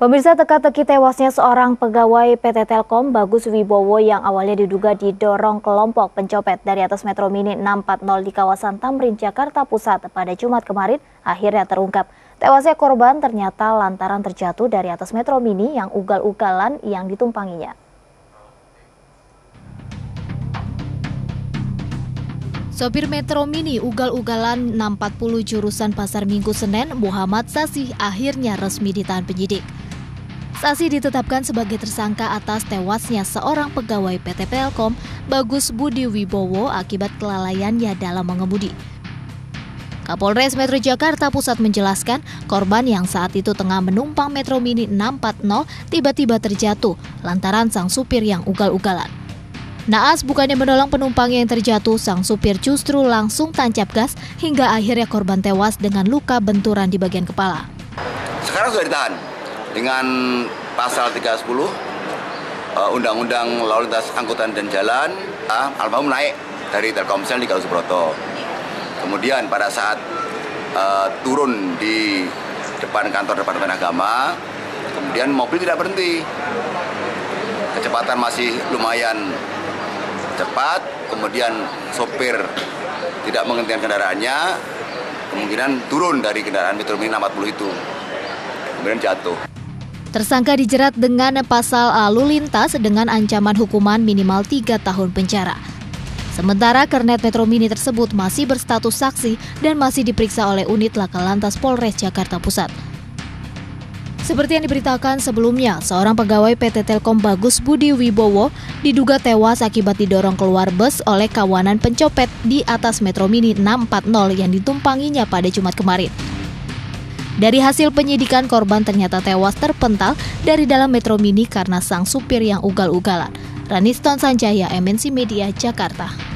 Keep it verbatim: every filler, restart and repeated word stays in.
Pemirsa, teka-teki tewasnya seorang pegawai P T Telkom Bagus Wibowo yang awalnya diduga didorong kelompok pencopet dari atas Metro Mini enam empat nol di kawasan Tamrin, Jakarta Pusat pada Jumat kemarin akhirnya terungkap. Tewasnya korban ternyata lantaran terjatuh dari atas Metro Mini yang ugal-ugalan yang ditumpanginya. Sopir Metro Mini ugal-ugalan enam empat nol jurusan Pasar Minggu Senen, Muhammad Sasih, akhirnya resmi ditahan penyidik. Sasih ditetapkan sebagai tersangka atas tewasnya seorang pegawai P T Telkom, Bagus Budi Wibowo, akibat kelalaiannya dalam mengemudi. Kapolres Metro Jakarta Pusat menjelaskan, korban yang saat itu tengah menumpang Metro Mini enam empat nol tiba-tiba terjatuh lantaran sang supir yang ugal-ugalan. Naas bukannya menolong penumpang yang terjatuh, sang supir justru langsung tancap gas hingga akhirnya korban tewas dengan luka benturan di bagian kepala. Sekarang sudah ditahan dengan pasal tiga sepuluh uh, Undang-Undang Lalu Lintas Angkutan dan Jalan. uh, Almarhum naik dari Telkomsel di Galuh Subroto. Kemudian pada saat uh, turun di depan kantor Departemen Agama, kemudian mobil tidak berhenti. Kecepatan masih lumayan cepat, kemudian sopir tidak menghentikan kendaraannya, kemungkinan turun dari kendaraan Metro Mini enam empat nol itu, kemudian jatuh. Tersangka dijerat dengan pasal lalu lintas dengan ancaman hukuman minimal tiga tahun penjara. Sementara kernet Metro Mini tersebut masih berstatus saksi dan masih diperiksa oleh unit Laka Lantas Polres Jakarta Pusat. Seperti yang diberitakan sebelumnya, seorang pegawai P T Telkom Bagus Budi Wibowo diduga tewas akibat didorong keluar bus oleh kawanan pencopet di atas Metro Mini enam empat nol yang ditumpanginya pada Jumat kemarin. Dari hasil penyidikan, korban ternyata tewas terpental dari dalam Metro Mini karena sang supir yang ugal-ugalan. Raniston Sanjaya, M N C Media, Jakarta.